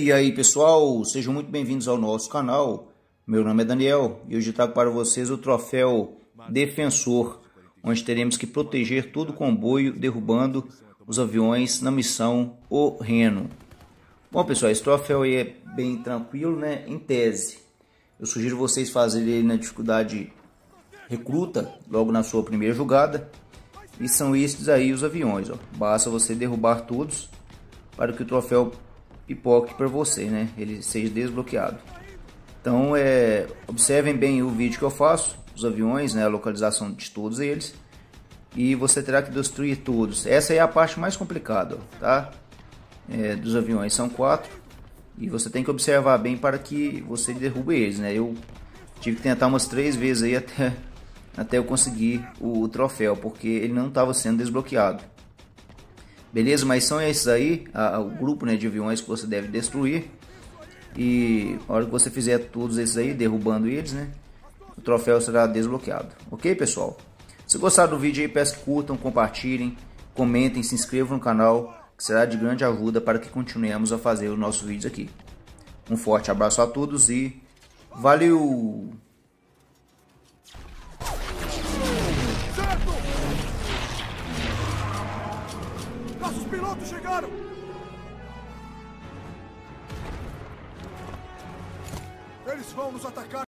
E aí pessoal, sejam muito bem-vindos ao nosso canal. Meu nome é Daniel e hoje trago para vocês o troféu Defensor, onde teremos que proteger todo o comboio derrubando os aviões na missão O Reno. Bom pessoal, esse troféu aí é bem tranquilo, né? Em tese, eu sugiro vocês fazerem ele na dificuldade recruta, logo na sua primeira jogada. E são estes aí os aviões, ó. Basta você derrubar todos para que o troféu pipoque para você, né? Ele seja desbloqueado. Então, observem bem o vídeo que eu faço, os aviões, né? A localização de todos eles. E você terá que destruir todos. Essa é a parte mais complicada, ó, tá? Dos aviões são 4. E você tem que observar bem para que você derrube eles, né? Eu tive que tentar umas 3 vezes aí até eu conseguir o troféu, porque ele não estava sendo desbloqueado. Beleza? Mas são esses aí, o grupo, né, de aviões que você deve destruir. E na hora que você fizer todos esses aí, derrubando eles, né, o troféu será desbloqueado. Ok, pessoal? Se gostaram do vídeo aí, peço que curtam, compartilhem, comentem, se inscrevam no canal, que será de grande ajuda para que continuemos a fazer os nossos vídeos aqui. Um forte abraço a todos e valeu! Nossos pilotos chegaram! Eles vão nos atacar!